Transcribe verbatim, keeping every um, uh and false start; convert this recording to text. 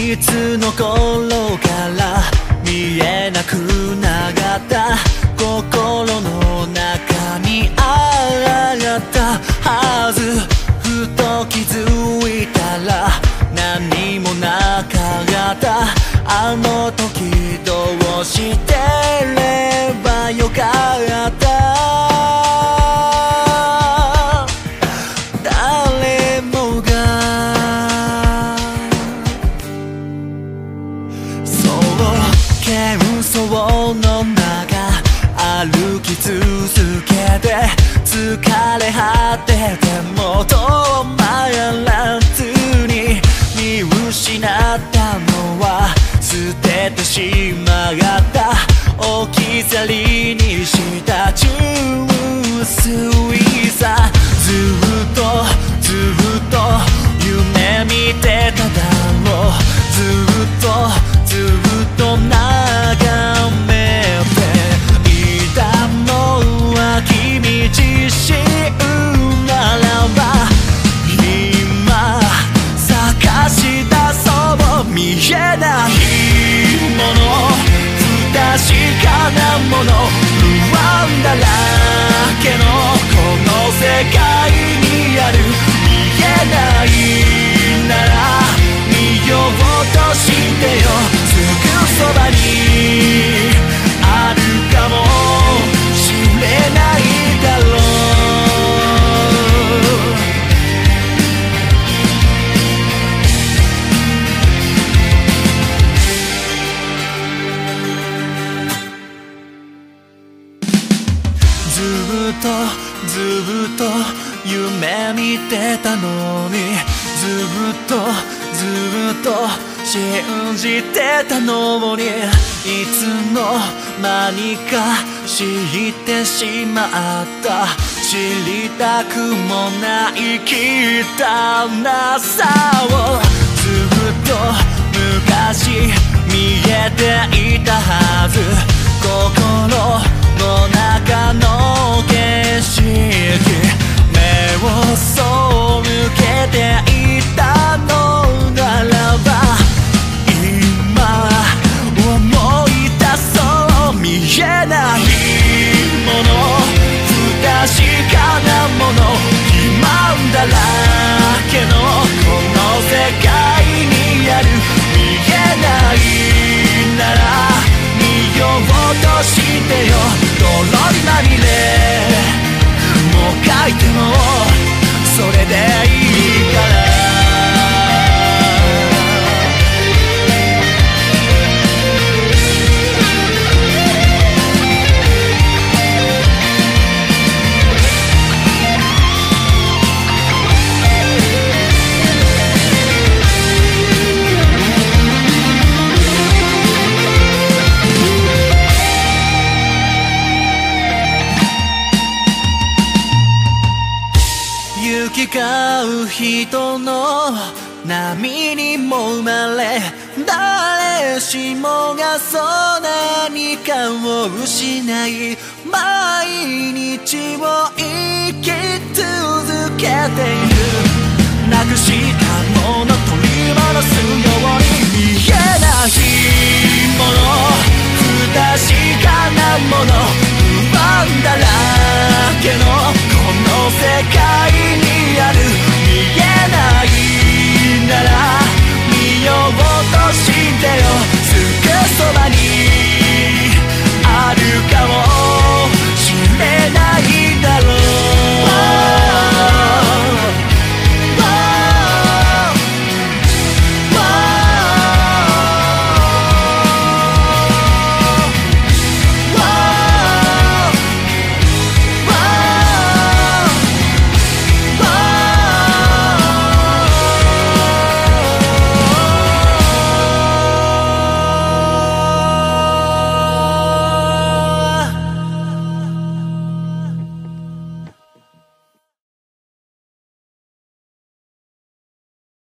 いつの頃から見えなくなった心の中にあったはず。ふと気づいたら何もなかった。あの時どうしてればよかった。誰もがそう喧騒の中歩き続けて疲れ果てても止まらずに見失ったのは捨ててしまった置き去りにした純粋さ。ずっとずっと夢見てただろう。ずっとずっと眺めていたのは君自身ならば今探し出そう。見えないもの不確かなもの不安だらけのこの世界にある。見えないなら見ようとしてよ。すぐそばにあるかもしれないだろう。ずっとずっと夢見てたのにずっとずっと信じてたのにいつの間にか知ってしまった。知りたくもない汚さをずっと昔見えていたはず。心の中の景色目を背けていたのならば今思い出そう。見えないもの不確かなもの欺瞞だらけのこの世界にある。見えないなら見ようとしてよ。泥にまみれもう書いてもそれでいいから。行き交う人の波にも生まれ誰しもがそう何かを失い毎日を生き続けている。なくしたもの取り戻すように見えないもの不確かなもの不安だらけのこの世界にある。